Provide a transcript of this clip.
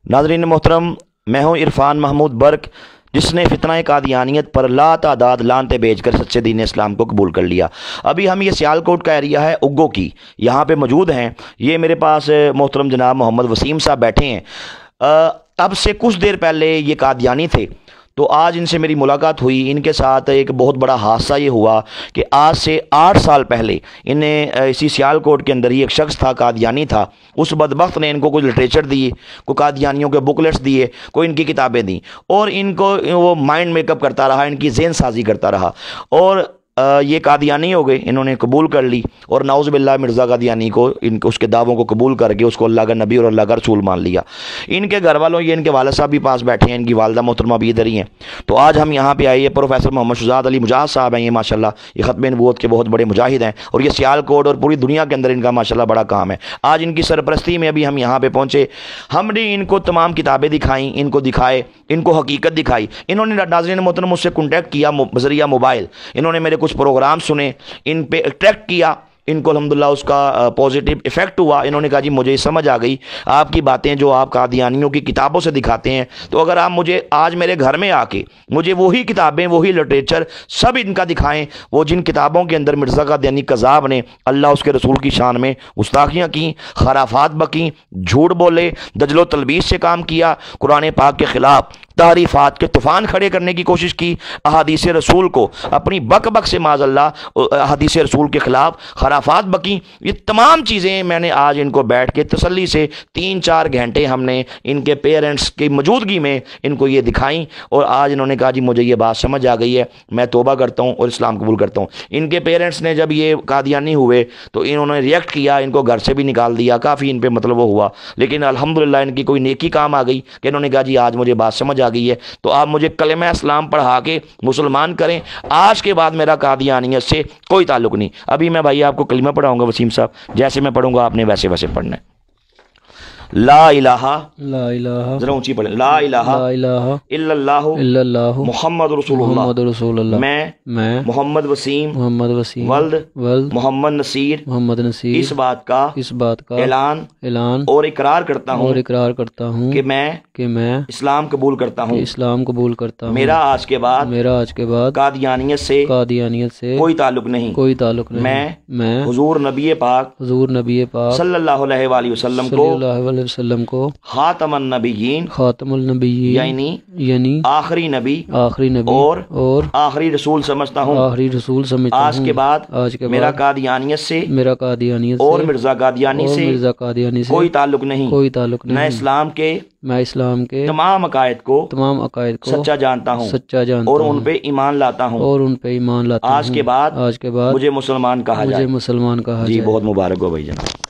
नाज़रीन मोहतरम, मैं हूँ इरफान महमूद बर्क, जिसने फितना कादियानियत पर ला तादाद लानते बेचकर सच्चे दीन इस्लाम को कबूल कर लिया। अभी हम ये सियालकोट का एरिया है उग्गो की, यहाँ पे मौजूद हैं। ये मेरे पास मोहतरम जनाब मोहम्मद वसीम साहब बैठे हैं। अब से कुछ देर पहले ये कादियानी थे, तो आज इनसे मेरी मुलाकात हुई। इनके साथ एक बहुत बड़ा हादसा ये हुआ कि आज से 8 साल पहले इन्हें इसी सियालकोट के अंदर ही एक शख्स था, कादियानी था। उस बदबख्त ने इनको कोई लिटरेचर दिए, कोई कादियानियों के बुकलेट्स दिए, कोई इनकी किताबें दी, और इनको वो माइंड मेकअप करता रहा, इनकी ज़हन साजी करता रहा, और ये कादियानी हो गए। इन्होंने कबूल कर ली और नाउज़ बिल्लाह मिर्ज़ा कादियानी को, इनके उसके दावों को कबूल करके उसको अल्लाह का नबी और अल्लाह का रसूल मान लिया। इनके घर वालों, ये इनके वालिद साहब भी पास बैठे हैं, इनकी वालदा मोहतरमा भी इधर ही हैं। तो आज हम यहाँ पे आए, ये प्रोफेसर मोहम्मद शुजात अली मुजाहिद साहब हैं। ये माशाल्लाह ये ख़त्म नबूवत के बहुत बड़े मुजाहिद हैं, और ये सियालकोट और पूरी दुनिया के अंदर इनका माशाल्लाह बड़ा काम है। आज इनकी सरपरस्ती में अभी हम यहाँ पर पहुँचे। हमने इनको तमाम किताबें दिखाई, इनको दिखाए, इनको हकीकत दिखाई। इन्होंने नाज़रीन मोहतरम मुझसे कॉन्टैक्ट किया बज़रिया मोबाइल। इन्होंने मेरे कुछ प्रोग्राम सुने, इन पे अट्रैक्ट किया, इनको अल्हम्दुलिल्लाह उसका पॉजिटिव इफ़ेक्ट हुआ। इन्होंने कहा जी मुझे समझ आ गई आपकी बातें जो आप कादियानियों की किताबों से दिखाते हैं, तो अगर आप मुझे आज मेरे घर में आके मुझे वही किताबें, वही लिटरेचर सब इनका दिखाएं, वो जिन किताबों के अंदर मिर्ज़ा कादियानी कज़ाब ने अल्लाह उसके रसूल की शान में गुस्ताखियाँ की, खराफात बकी, झूठ बोले, दजलो तलबीस से काम किया, कुरान पाक के ख़िलाफ़ तारीफ़ात के तूफ़ान खड़े करने की कोशिश की, अहादीस रसूल को अपनी बक बक से माज़अल्लाह अहादीस रसूल के ख़िलाफ़ खराफात बकी। ये तमाम चीज़ें मैंने आज इनको बैठ के तसल्ली से 3-4 घंटे हमने इनके पेरेंट्स की मौजूदगी में इनको ये दिखाई, और आज इन्होंने कहा जी मुझे ये बात समझ आ गई है, मैं तौबा करता हूँ और इस्लाम कबूल करता हूँ। इनके पेरेंट्स ने जब ये कादियानी हुए तो इन्होंने रिएक्ट किया, इनको घर से भी निकाल दिया, काफ़ी इन पर मतलब वो हुआ, लेकिन अल्हम्दुलिल्लाह इनकी कोई नेकी काम आ गई कि इन्होंने कहा जी आज मुझे बात समझ आ गई है, तो आप मुझे कलमा इस्लाम पढ़ा के मुसलमान करें। आज के बाद मेरा कादियानियत से कोई ताल्लुक नहीं। अभी मैं भाई आपको कलमा पढ़ाऊंगा वसीम साहब, जैसे मैं पढ़ूंगा आपने वैसे वैसे पढ़ना है। ला इलाहा, जरा ऊंची पढ़े, ला इलाहा इल्लल्लाहु मुहम्मद रसूलुल्लाह, मैं मोहम्मद वसीम वल्द मोहम्मद नसीर इस बात का ऐलान और इकरार करता हूँ कि मैं इस्लाम कबूल करता हूँ। मेरा आज के बाद कादियानियत से कोई ताल्लुक नहीं। मैं हुजूर नबी पाक सल्लल्लाहु अलैहि वसल्लम को खातमुन नबिय्यीन यानी आखिरी नबी और आखिरी रसूल समझता हूँ। आज के बाद मेरा कादियानियत से और मिर्ज़ा कादियानी से कोई ताल्लुक नहीं। मैं इस्लाम के तमाम अकायद को सच्चा जानता हूँ और उन पे ईमान लाता हूँ। आज के बाद मुझे मुसलमान कहा जाए। जी बहुत मुबारक हो भाई जनाब।